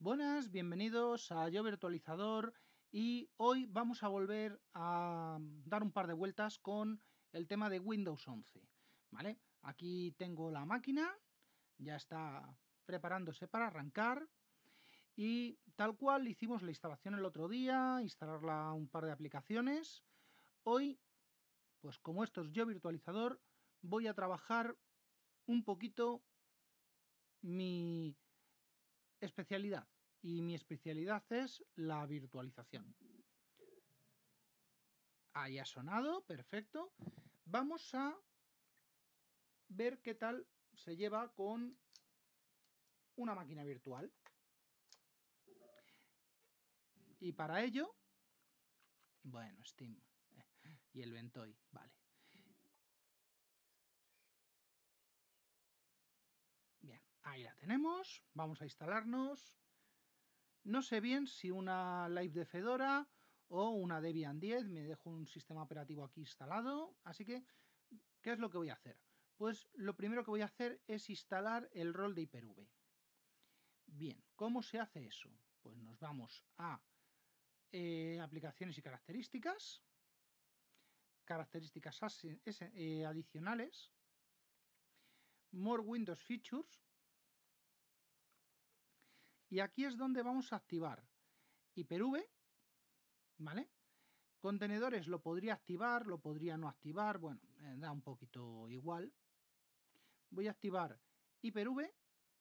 Buenas, bienvenidos a Yo Virtualizador y hoy vamos a volver a dar un par de vueltas con el tema de Windows 11. ¿Vale? Aquí tengo la máquina, ya está preparándose para arrancar y tal cual hicimos la instalación el otro día, instalarla un par de aplicaciones. Hoy, pues como esto es Yo Virtualizador, voy a trabajar un poquito mi especialidad. Y mi especialidad es la virtualización. Ahí ha sonado, perfecto. Vamos a ver qué tal se lleva con una máquina virtual. Y para ello, bueno, Steam y el Ventoy, vale. Bien, ahí la tenemos. Vamos a instalarnos. No sé bien si una Live de Fedora o una Debian 10. Me dejo un sistema operativo aquí instalado. Así que, ¿qué es lo que voy a hacer? Pues lo primero que voy a hacer es instalar el rol de Hyper-V. Bien, ¿cómo se hace eso? Pues nos vamos a aplicaciones y características adicionales, More Windows Features, y aquí es donde vamos a activar Hyper-V, ¿vale? Contenedores lo podría activar, lo podría no activar, bueno, da un poquito igual. Voy a activar Hyper-V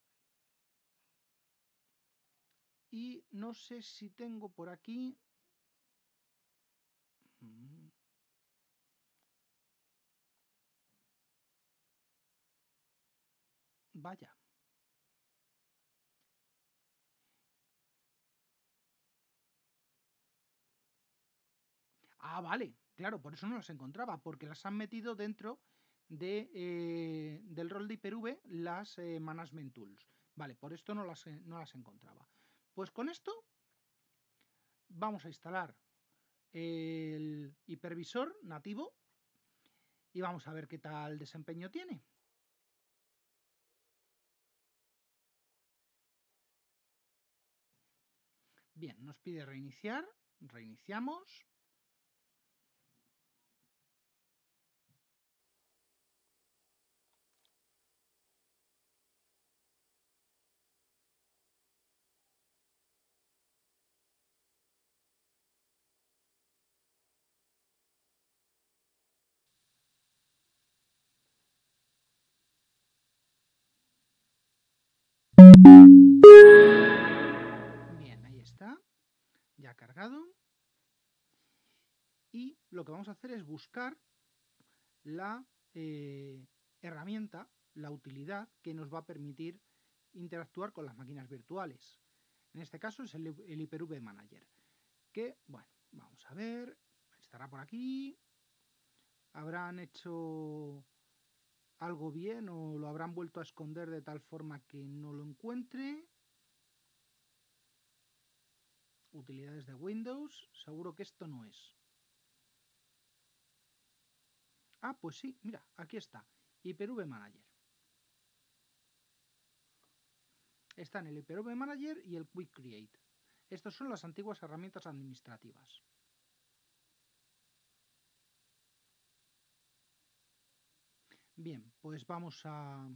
y no sé si tengo por aquí... Vaya. Ah, vale, claro, por eso no las encontraba, porque las han metido dentro del rol de Hyper-V las Management Tools. Vale, por esto no las encontraba. Pues con esto vamos a instalar el hipervisor nativo y vamos a ver qué tal desempeño tiene. Bien, nos pide reiniciar, reiniciamos. Bien, ahí está, ya cargado. Y lo que vamos a hacer es buscar la herramienta, la utilidad que nos va a permitir interactuar con las máquinas virtuales. En este caso es el Hyper-V Manager, que, bueno, vamos a ver, estará por aquí, habrán hecho algo bien o lo habrán vuelto a esconder de tal forma que no lo encuentre. Utilidades de Windows, seguro que esto no es. Ah, pues sí, mira, aquí está, Hyper-V Manager. Están el Hyper-V Manager y el Quick Create. Estas son las antiguas herramientas administrativas. Bien, pues vamos a...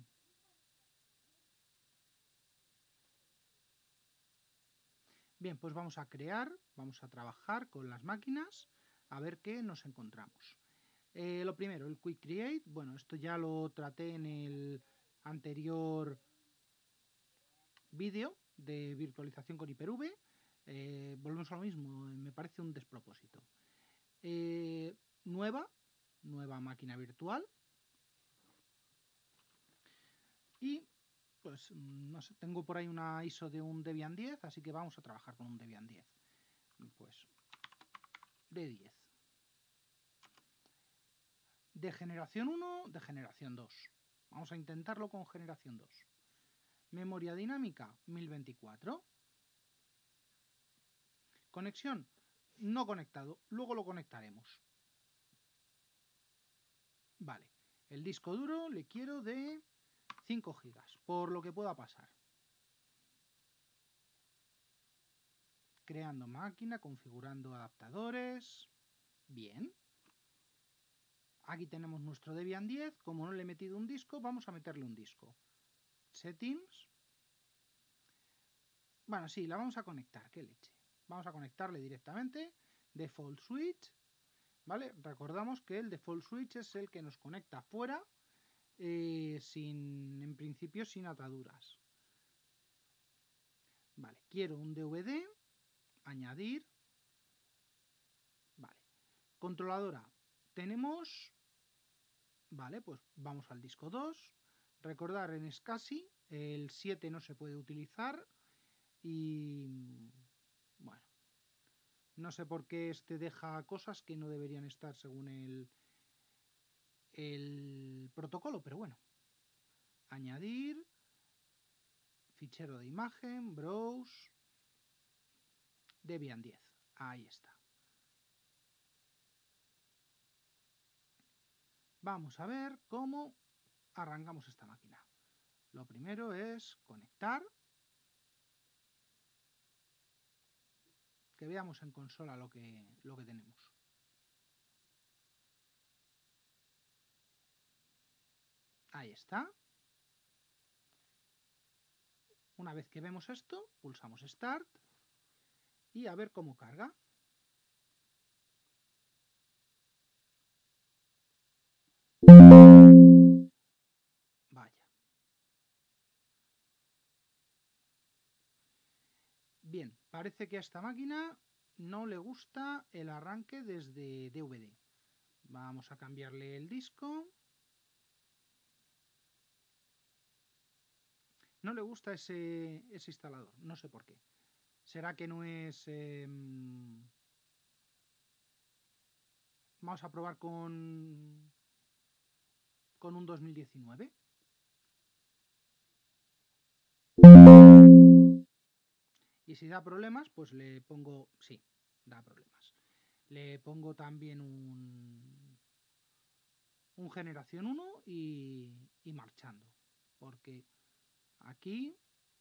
Bien, pues vamos a crear, vamos a trabajar con las máquinas a ver qué nos encontramos. Lo primero, el Quick Create, bueno, esto ya lo traté en el anterior vídeo de virtualización con Hyper-V. Volvemos a lo mismo, me parece un despropósito. Nueva máquina virtual. Y pues no sé, tengo por ahí una ISO de un Debian 10, así que vamos a trabajar con un Debian 10. Pues de 10. De generación 1, de generación 2. Vamos a intentarlo con generación 2. Memoria dinámica 1024. Conexión no conectado, luego lo conectaremos. Vale, el disco duro le quiero de 5 GB, por lo que pueda pasar. creando máquina, configurando adaptadores. Bien. Aquí tenemos nuestro Debian 10. Como no le he metido un disco, vamos a meterle un disco. Settings. Bueno, sí, la vamos a conectar. ¡Qué leche! Vamos a conectarle directamente. Default switch. ¿Vale? Recordamos que el default switch es el que nos conecta fuera, en principio sin ataduras. Vale, quiero un DVD. Añadir. Vale. Controladora. Tenemos... Vale, pues vamos al disco 2. Recordar en SCSI, el 7 no se puede utilizar. Y... bueno. No sé por qué este deja cosas que no deberían estar según el protocolo, pero bueno. Añadir. Fichero de imagen. Browse. Debian 10. Ahí está. Vamos a ver cómo arrancamos esta máquina. Lo primero es conectar. Que veamos en consola lo que tenemos. Ahí está. Una vez que vemos esto, pulsamos Start y a ver cómo carga. Vaya. Bien, parece que a esta máquina no le gusta el arranque desde DVD. Vamos a cambiarle el disco. No le gusta ese instalador, no sé por qué. ¿Será que no es...? Vamos a probar con un 2019. Y si da problemas, pues le pongo... Sí, da problemas. Le pongo también un generación 1 y marchando. Porque aquí...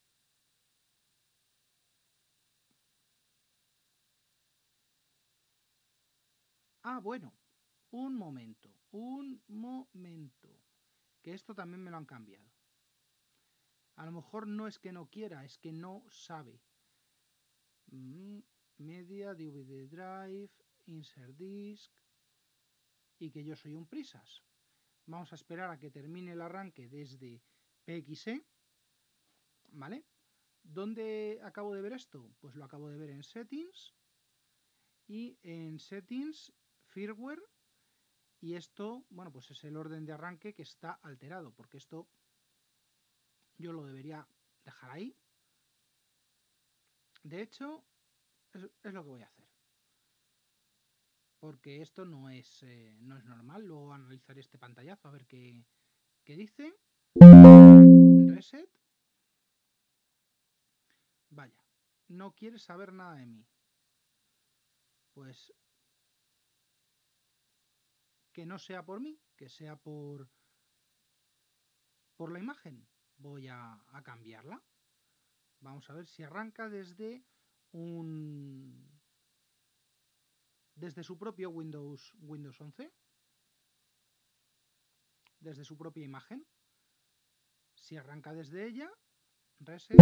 Ah, bueno. Un momento. Que esto también me lo han cambiado. A lo mejor no es que no quiera, es que no sabe. Media, DVD Drive, Insert Disk. Y que yo soy un prisas. Vamos a esperar a que termine el arranque desde PXE. ¿Vale? ¿Dónde acabo de ver esto? Pues lo acabo de ver en Settings. Y en Settings, Firmware. Y esto, bueno, pues es el orden de arranque que está alterado. Porque esto yo lo debería dejar ahí. De hecho, es lo que voy a hacer. Porque esto no es normal. Luego analizaré este pantallazo a ver qué dice. Reset. Vaya, no quiere saber nada de mí. Pues que no sea por mí, que sea por la imagen. Voy a cambiarla. Vamos a ver si arranca desde desde su propio Windows 11. Desde su propia imagen. Si arranca desde ella, reset.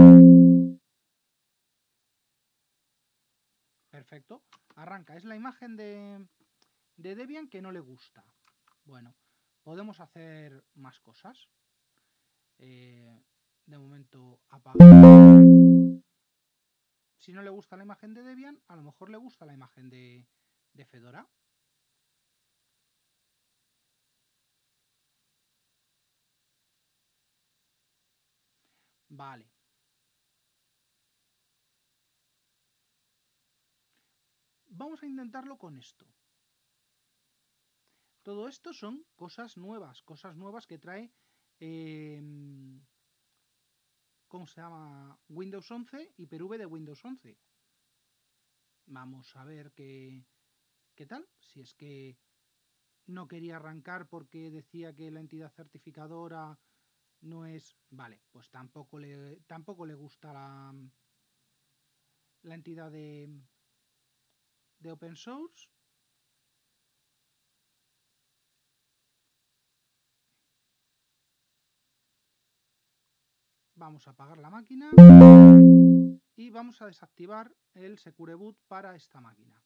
Perfecto. Arranca. Es la imagen de Debian que no le gusta. Bueno, podemos hacer más cosas. De momento apagar. Si no le gusta la imagen de Debian, a lo mejor le gusta la imagen de Fedora. Vale. Vamos a intentarlo con esto. Todo esto son cosas nuevas que trae, ¿cómo se llama? Windows 11 y Hyper-V de Windows 11. Vamos a ver qué tal. Si es que no quería arrancar porque decía que la entidad certificadora no es... Vale, pues tampoco le gusta la entidad de Open Source. Vamos a apagar la máquina y vamos a desactivar el Secure Boot para esta máquina.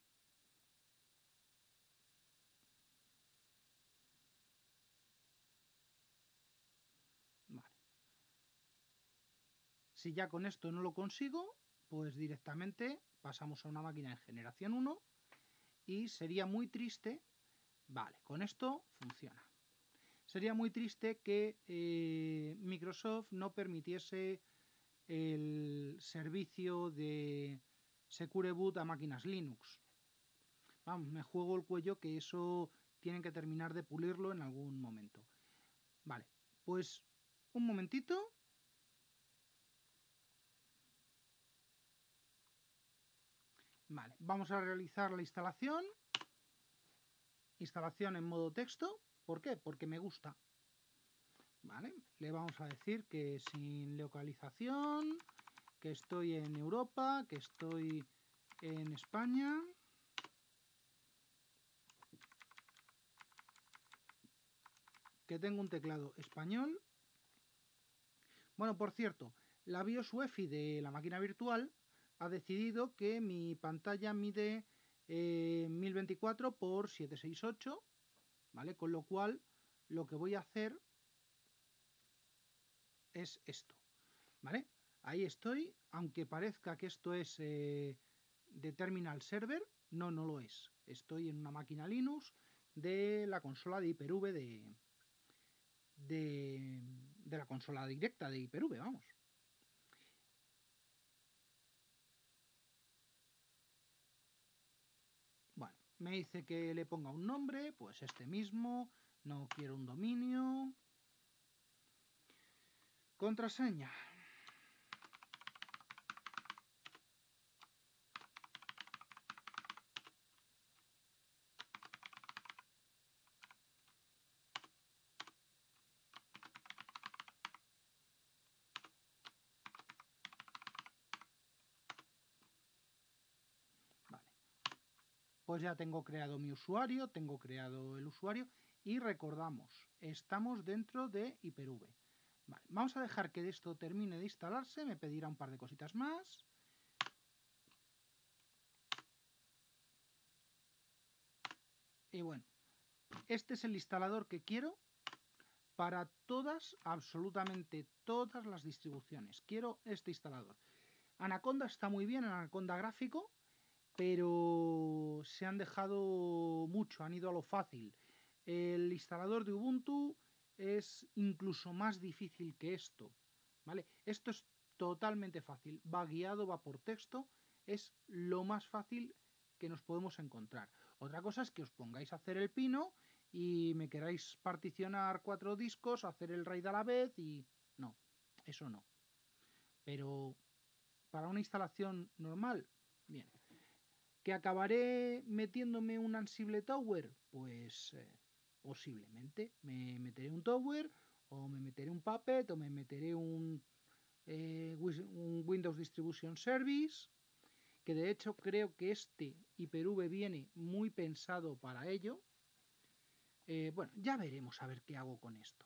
Vale. Si ya con esto no lo consigo, pues directamente pasamos a una máquina de generación 1 y sería muy triste, vale, con esto funciona. Sería muy triste que Microsoft no permitiese el servicio de Secure Boot a máquinas Linux. Vamos, me juego el cuello que eso tienen que terminar de pulirlo en algún momento. Vale, pues un momentito. Vale, vamos a realizar la instalación. Instalación en modo texto. ¿Por qué? Porque me gusta. Vale, le vamos a decir que sin localización, que estoy en Europa, que estoy en España. Que tengo un teclado español. Bueno, por cierto, la BIOS UEFI de la máquina virtual ha decidido que mi pantalla mide 1024 por 768, ¿vale? Con lo cual, lo que voy a hacer es esto, ¿vale? Ahí estoy, aunque parezca que esto es de Terminal Server, no lo es. Estoy en una máquina Linux de la consola de Hyper-V de la consola directa de Hyper-V, vamos. Bueno, me dice que le ponga un nombre, pues este mismo, no quiero un dominio. Contraseña. Vale. Pues ya tengo creado mi usuario, tengo creado el usuario y recordamos, estamos dentro de Hyper-V. Vale, vamos a dejar que esto termine de instalarse, me pedirá un par de cositas más. Y bueno, este es el instalador que quiero para todas, absolutamente todas las distribuciones. Quiero este instalador. Anaconda está muy bien, Anaconda gráfico, pero se han dejado mucho, han ido a lo fácil. El instalador de Ubuntu es incluso más difícil que esto, ¿vale? Esto es totalmente fácil, va guiado, va por texto, es lo más fácil que nos podemos encontrar. Otra cosa es que os pongáis a hacer el pino y me queráis particionar 4 discos, hacer el RAID a la vez y... no, eso no. Pero para una instalación normal, bien. ¿Que acabaré metiéndome un Ansible Tower? Pues posiblemente. Me meteré un Tower, o me meteré un Puppet, o me meteré un Windows Distribution Service, que de hecho creo que este Hyper-V viene muy pensado para ello. Bueno, ya veremos a ver qué hago con esto.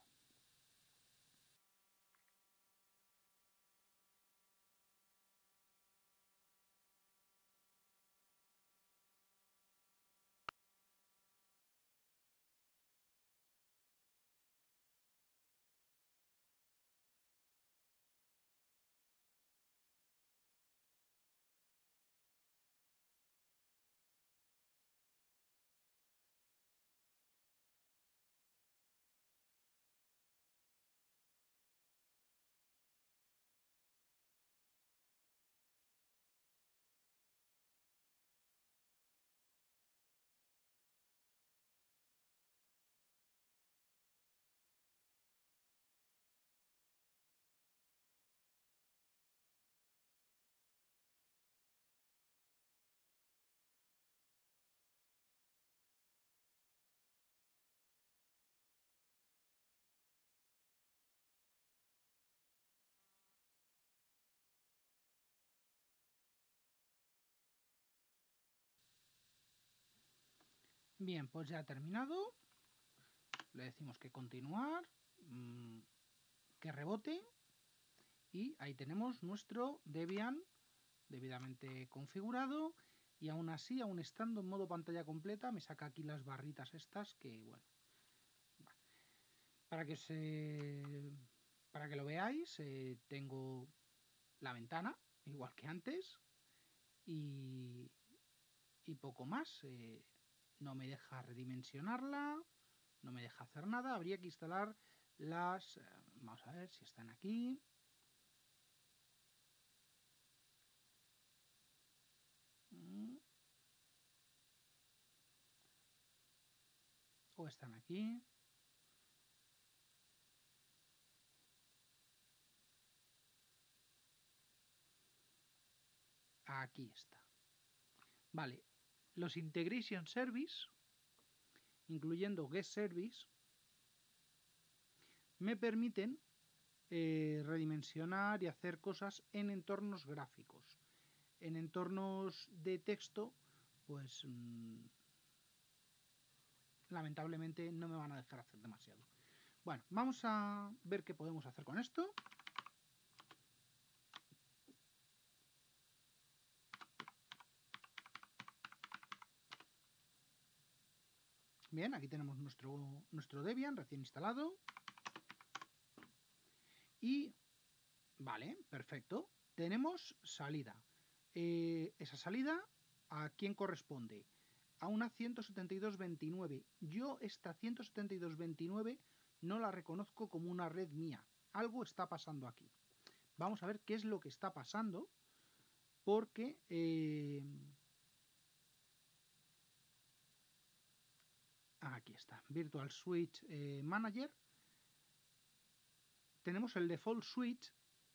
Bien, pues ya ha terminado. Le decimos que continuar, que rebote. Y ahí tenemos nuestro Debian debidamente configurado. Y aún así, aún estando en modo pantalla completa, me saca aquí las barritas estas que, bueno, para que lo veáis, tengo la ventana, igual que antes, y poco más. No me deja redimensionarla, no me deja hacer nada. Habría que instalar las... vamos a ver si están aquí. O están aquí. Aquí está. Vale, los Integration Service, incluyendo Guest Service, me permiten redimensionar y hacer cosas en entornos gráficos. En entornos de texto, pues lamentablemente no me van a dejar hacer demasiado. Bueno, vamos a ver qué podemos hacer con esto. Bien, aquí tenemos nuestro Debian recién instalado. Y, vale, perfecto. Tenemos salida. Esa salida, ¿a quién corresponde? A una 172.29. Yo esta 172.29 no la reconozco como una red mía. Algo está pasando aquí. Vamos a ver qué es lo que está pasando, porque aquí está, Virtual Switch Manager. Tenemos el default switch,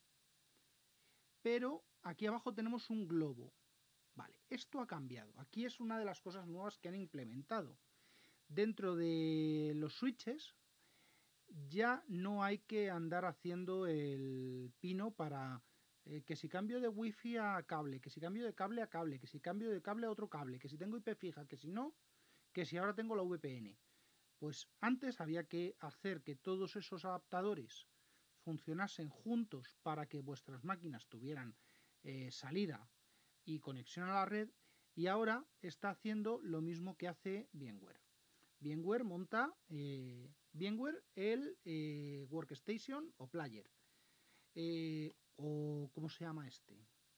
pero aquí abajo tenemos un globo. Vale, esto ha cambiado. Aquí es una de las cosas nuevas que han implementado. Dentro de los switches ya no hay que andar haciendo el pino para que si cambio de wifi a cable, que si cambio de cable a cable, que si cambio de cable a otro cable, que si tengo IP fija, que si no, que si ahora tengo la VPN. Pues antes había que hacer que todos esos adaptadores funcionasen juntos para que vuestras máquinas tuvieran salida y conexión a la red, y ahora está haciendo lo mismo que hace VMware. VMware monta VMware el Workstation o Player, o ¿cómo se llama este?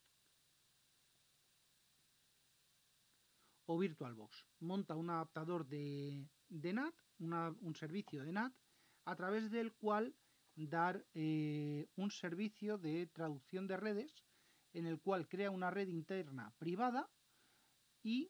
O VirtualBox. Monta un adaptador de NAT, un servicio de NAT, a través del cual dar un servicio de traducción de redes, en el cual crea una red interna privada y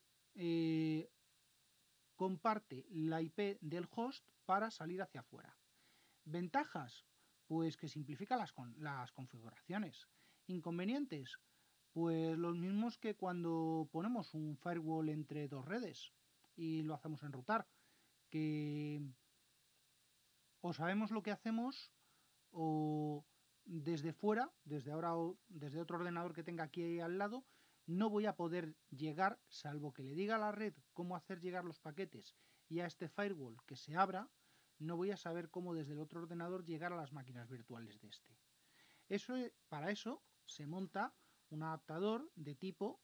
comparte la IP del host para salir hacia afuera. ¿Ventajas? Pues que simplifica las configuraciones. ¿Inconvenientes? Pues los mismos que cuando ponemos un firewall entre dos redes y lo hacemos enrutar, que o sabemos lo que hacemos o desde fuera, desde ahora o desde otro ordenador que tenga aquí al lado, no voy a poder llegar, salvo que le diga a la red cómo hacer llegar los paquetes y a este firewall que se abra, no voy a saber cómo desde el otro ordenador llegar a las máquinas virtuales de este. Para eso se monta un adaptador de tipo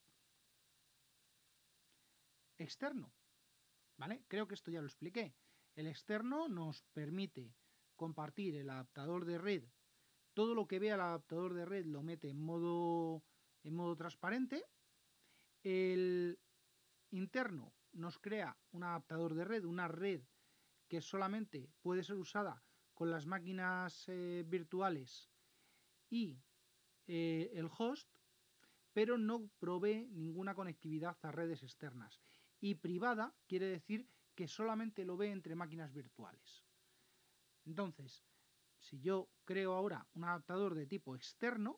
externo, ¿vale? Creo que esto ya lo expliqué. El externo nos permite compartir el adaptador de red. Todo lo que vea el adaptador de red lo mete en modo transparente. El interno nos crea un adaptador de red, una red que solamente puede ser usada con las máquinas virtuales y el host, pero no provee ninguna conectividad a redes externas. Y privada quiere decir que solamente lo ve entre máquinas virtuales. Entonces, si yo creo ahora un adaptador de tipo externo,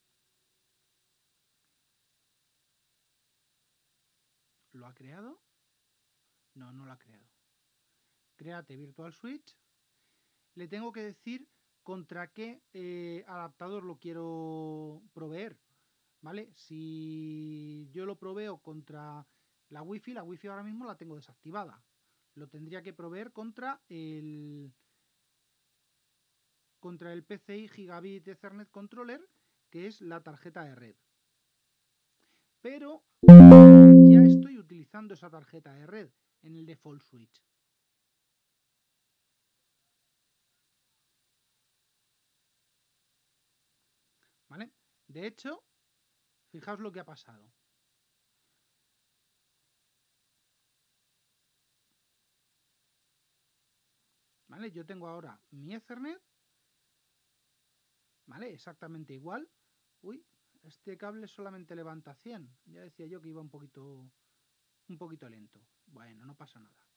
¿lo ha creado? No, no lo ha creado. Créate Virtual Switch. Le tengo que decir contra qué adaptador lo quiero proveer, ¿vale? Si yo lo proveo contra la Wi-Fi ahora mismo la tengo desactivada. lo tendría que proveer contra el PCI Gigabit Ethernet Controller, que es la tarjeta de red. Pero ya estoy utilizando esa tarjeta de red en el default switch. ¿Vale? De hecho, fijaos lo que ha pasado. ¿Vale? Yo tengo ahora mi Ethernet, ¿vale? Exactamente igual. Uy, este cable solamente levanta 100. Ya decía yo que iba un poquito lento. Bueno, no pasa nada.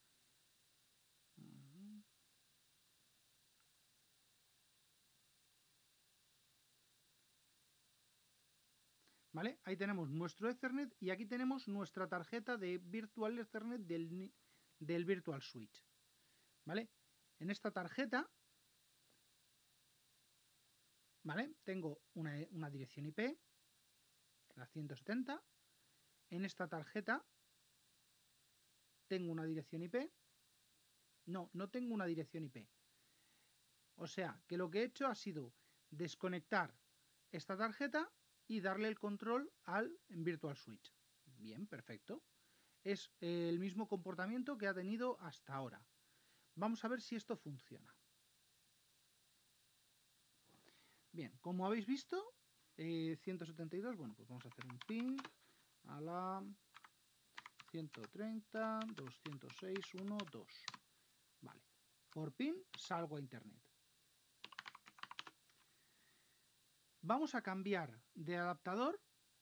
¿Vale? Ahí tenemos nuestro Ethernet y aquí tenemos nuestra tarjeta de Virtual Ethernet del Virtual Switch. ¿Vale? En esta tarjeta, ¿vale? Tengo una dirección IP, la 170. En esta tarjeta tengo una dirección IP. No tengo una dirección IP. O sea, que lo que he hecho ha sido desconectar esta tarjeta y darle el control al Virtual Switch. Bien, perfecto. Es el mismo comportamiento que ha tenido hasta ahora. Vamos a ver si esto funciona. Bien, como habéis visto, 172, bueno, pues vamos a hacer un ping a la 130.206.1.2. Vale, por pin salgo a internet. Vamos a cambiar de adaptador.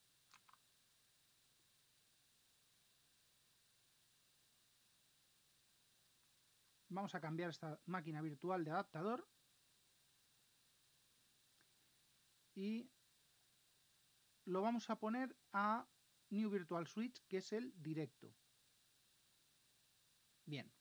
Vamos a cambiar esta máquina virtual de adaptador. Y lo vamos a poner a New Virtual Switch, que es el directo. Bien.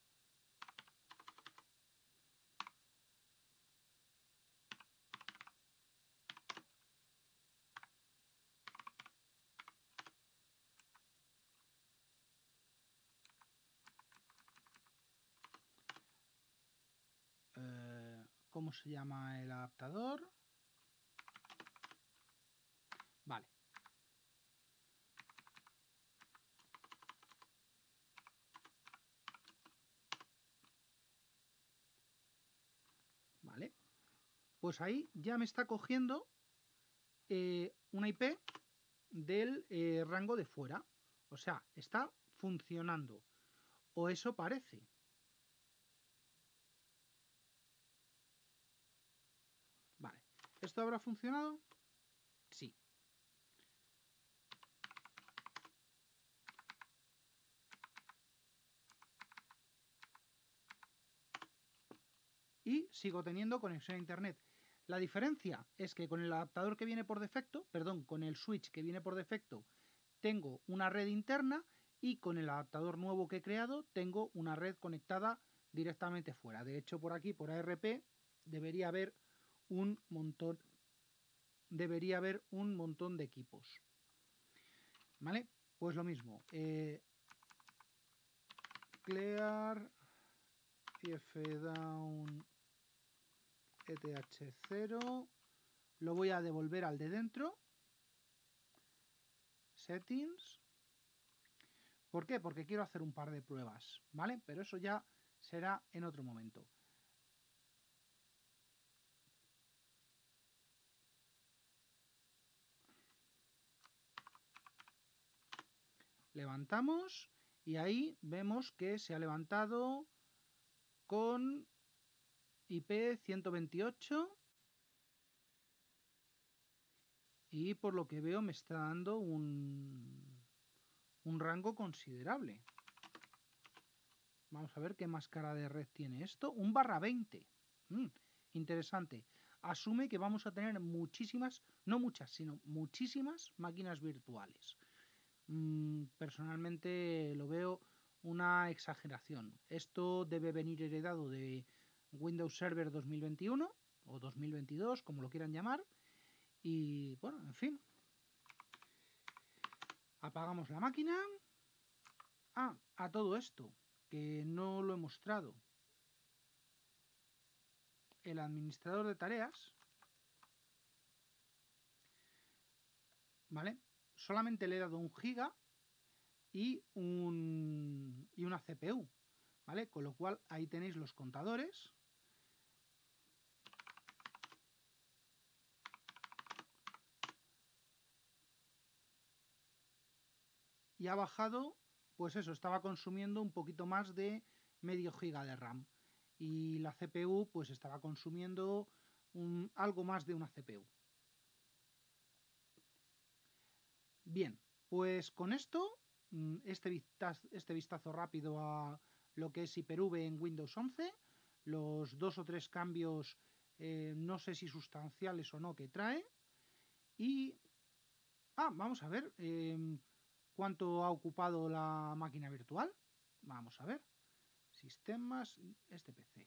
¿Cómo se llama el adaptador? Vale. Vale. Pues ahí ya me está cogiendo una IP del rango de fuera. O sea, está funcionando. O eso parece. Vale. ¿Esto habrá funcionado? Sí. Y sigo teniendo conexión a internet. La diferencia es que con el adaptador que viene por defecto, perdón, con el switch que viene por defecto, tengo una red interna y con el adaptador nuevo que he creado tengo una red conectada directamente fuera. De hecho, por aquí, por ARP, debería haber un montón de equipos. ¿Vale? Pues lo mismo. Clear ifdown ETH0. Lo voy a devolver al de dentro. Settings. ¿Por qué? Porque quiero hacer un par de pruebas, ¿vale? Pero eso ya será en otro momento. Levantamos y ahí vemos que se ha levantado con IP 128 y por lo que veo me está dando un rango considerable. Vamos a ver qué máscara de red tiene esto. Un /20. Interesante. Asume que vamos a tener muchísimas, no muchas, sino muchísimas máquinas virtuales. Personalmente lo veo una exageración. Esto debe venir heredado de Windows Server 2021 o 2022, como lo quieran llamar. Y bueno, en fin. Apagamos la máquina. A todo esto. que no lo he mostrado. El administrador de tareas, ¿vale? Solamente le he dado 1 GB y una CPU, ¿vale? Con lo cual ahí tenéis los contadores. Y ha bajado, pues eso, estaba consumiendo un poquito más de medio giga de RAM. Y la CPU pues estaba consumiendo algo más de una CPU. Bien, pues con esto, este vistazo rápido a lo que es Hyper-V en Windows 11, los 2 o 3 cambios, no sé si sustanciales o no, que trae. Y, vamos a ver cuánto ha ocupado la máquina virtual. Vamos a ver. Sistemas, este PC.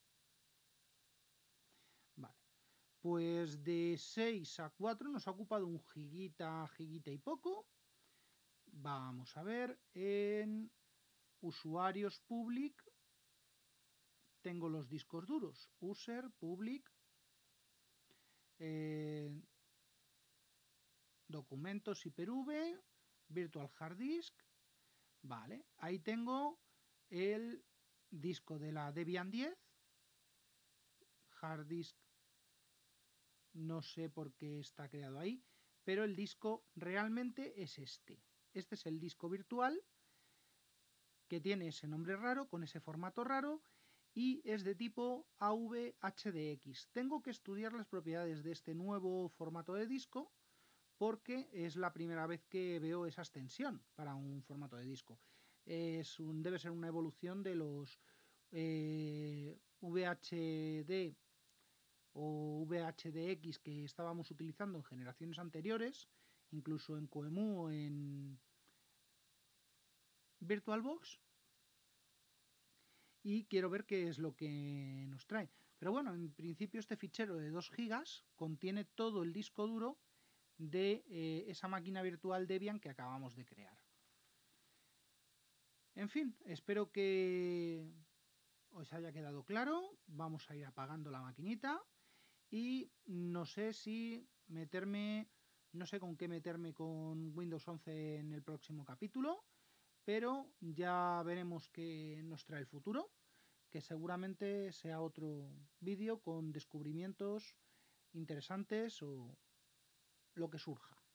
Vale. Pues de 6 a 4 nos ha ocupado 1 giguita y poco. Vamos a ver, en usuarios public tengo los discos duros, user, public, documentos Hyper-V, virtual hard disk, vale, ahí tengo el disco de la Debian 10, hard disk, no sé por qué está creado ahí, pero el disco realmente es este. Este es el disco virtual que tiene ese nombre raro, con ese formato raro, y es de tipo AVHDX. Tengo que estudiar las propiedades de este nuevo formato de disco porque es la primera vez que veo esa extensión para un formato de disco. Debe ser una evolución de los VHD o VHDX que estábamos utilizando en generaciones anteriores, incluso en QEMU o en VirtualBox, y quiero ver qué es lo que nos trae. Pero bueno, en principio este fichero de 2 GB contiene todo el disco duro de esa máquina virtual Debian que acabamos de crear. En fin, espero que os haya quedado claro. Vamos a ir apagando la maquinita y no sé si meterme, no sé con qué meterme con Windows 11 en el próximo capítulo, pero ya veremos qué nos trae el futuro, que seguramente sea otro vídeo con descubrimientos interesantes o lo que surja.